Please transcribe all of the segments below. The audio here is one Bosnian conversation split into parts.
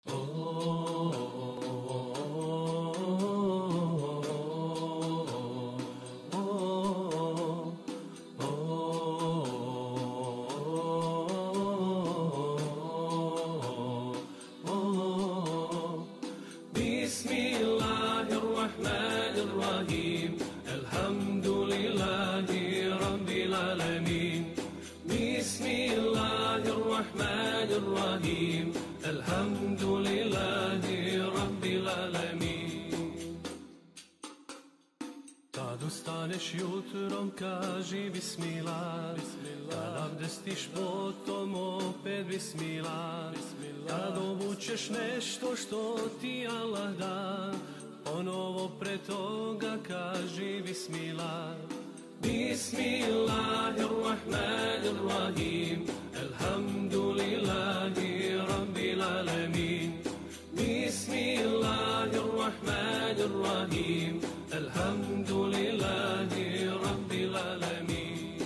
Bismillahirrahmanirrahim. Elhamdulillahi Rabbil Alamin. Bismillahirrahmanirrahim. Elhamdulillahi Rabbil Alamin. Kad ustaneš jutrom kaži Bismillah, kad abdestiš potom opet Bismillah, kad obučeš nešto što ti Allah da, ponovo pre toga kaži Bismillah. Bismillahirrahmanirrahim. Elhamdulillahi Rabbil Alamin. Bismillahirrahmanirrahim. Elhamdulillahi Rabbil Alamin.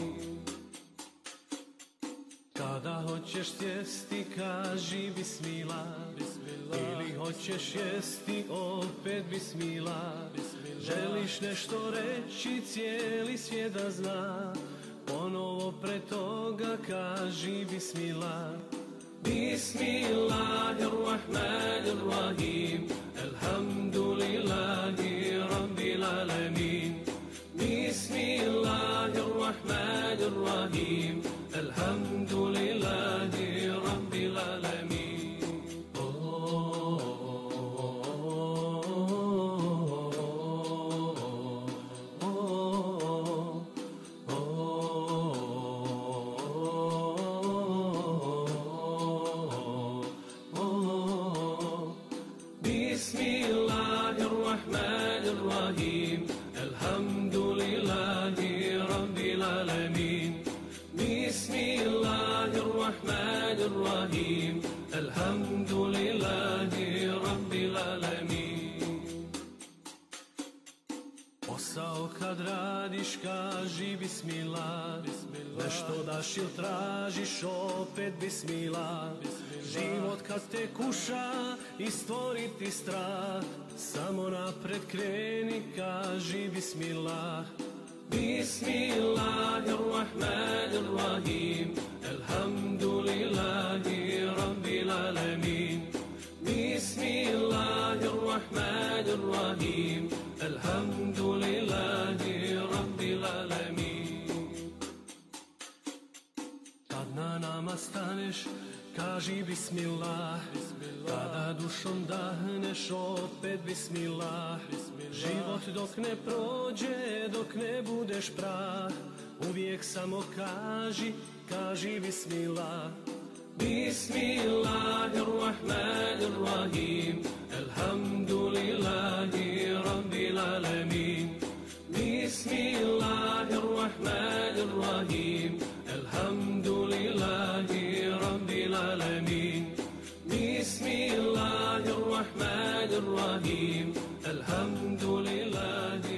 Kada hoćeš sjesti kaži Bismillah, ili hoćeš jesti opet Bismillah, želiš nešto reći cijeli svijet da zna, ponovo pre toga kaži Bismillah. Bismillahirrahmanirrahim. Elhamdulillahi Rabbil Alamin. Bismillahirrahmanirrahim. Elhamdulillahi Rabbil Alamin. Bismillahirrahmanirrahim. Elhamdulillahi Rabbil Alamin. Bismillahirrahmanirrahim. Elhamdulillahi Rabbil Alamin. Posao kad radiš kaži Bismillah, nešto daš ili tražiš opet Bismillah, život kad te kuša i stvoriti strah, samo napred kreni kaži Bismillah. Bismillahirrahmanirrahim. Elhamdulillahi Rabbil Alamin. Bismillahirrahmanirrahim. Elhamdulillahi Rabbil Alamin. Kad na namaz staneš kaži Bismillah, kada dušom dahneš opet Bismillah, život dok ne prođe, dok ne budeš prah, uvijek samo kaži Bismillah. Bismillahirrahmanirrahim. Elhamdulillahi Rabbil Alamin. Bismillahirrahmanirrahim. Elhamdulillahi Rabbil Alamin. Bismillahirrahmanirrahim. Elhamdulillahi